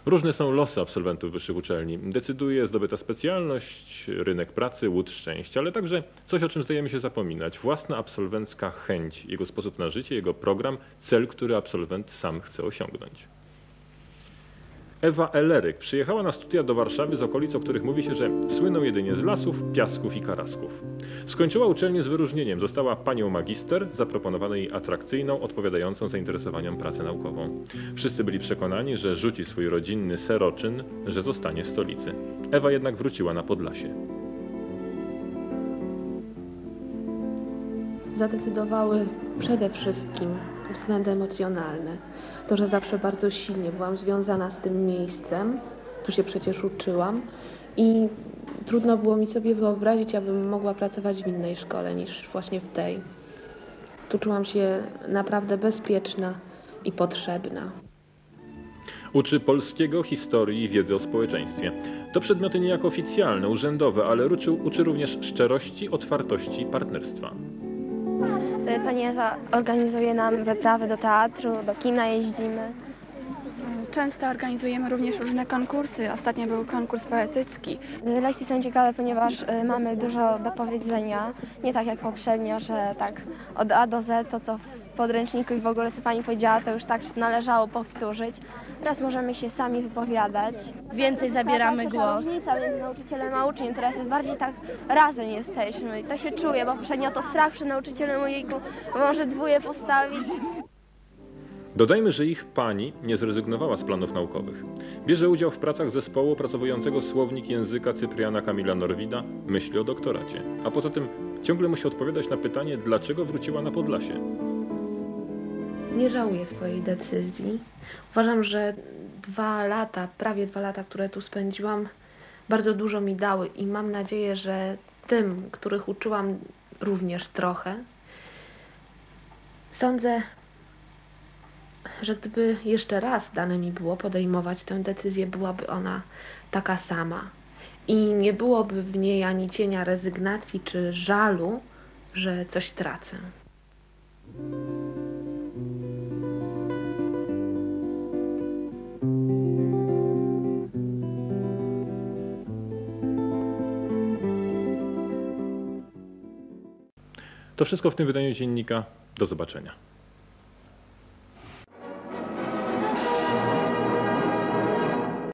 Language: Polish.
Różne są losy absolwentów wyższych uczelni. Decyduje zdobyta specjalność, rynek pracy, łód szczęścia, ale także coś, o czym zdajemy się zapominać. Własna absolwencka chęć, jego sposób na życie, jego program, cel, który absolwent sam chce osiągnąć. Ewa Eleryk przyjechała na studia do Warszawy z okolic, o których mówi się, że słyną jedynie z lasów, piasków i karasków. Skończyła uczelnię z wyróżnieniem. Została panią magister, zaproponowano jej atrakcyjną, odpowiadającą zainteresowaniom pracę naukową. Wszyscy byli przekonani, że rzuci swój rodzinny Seroczyn, że zostanie w stolicy. Ewa jednak wróciła na Podlasie. Zadecydowały przede wszystkim względy emocjonalne. To, że zawsze bardzo silnie byłam związana z tym miejscem, tu się przecież uczyłam i trudno było mi sobie wyobrazić, abym mogła pracować w innej szkole niż właśnie w tej. Tu czułam się naprawdę bezpieczna i potrzebna. Uczy polskiego, historii i wiedzy o społeczeństwie. To przedmioty niejako oficjalne, urzędowe, ale uczy również szczerości, otwartości i partnerstwa. Pani Ewa organizuje nam wyprawy do teatru, do kina jeździmy. Często organizujemy również różne konkursy. Ostatnio był konkurs poetycki. Lekcje są ciekawe, ponieważ mamy dużo do powiedzenia. Nie tak jak poprzednio, że tak od A do Z to co w podręczniku i w ogóle co pani powiedziała, to już tak należało powtórzyć. Teraz możemy się sami wypowiadać. Więcej zabieramy głos. Różnica między nauczycielem a uczniem. Teraz jest bardziej tak razem jesteśmy i to się czuje, bo poprzednio to strach przed nauczycielem, ojejku, może dwóje postawić. Dodajmy, że ich pani nie zrezygnowała z planów naukowych. Bierze udział w pracach zespołu opracowującego słownik języka Cypriana Kamila Norwida, myśli o doktoracie. A poza tym ciągle musi odpowiadać na pytanie, dlaczego wróciła na Podlasie. Nie żałuję swojej decyzji. Uważam, że prawie 2 lata, które tu spędziłam, bardzo dużo mi dały i mam nadzieję, że tym, których uczyłam, również trochę. Sądzę, że gdyby jeszcze raz dane mi było podejmować tę decyzję, byłaby ona taka sama. I nie byłoby w niej ani cienia rezygnacji czy żalu, że coś tracę. To wszystko w tym wydaniu dziennika. Do zobaczenia.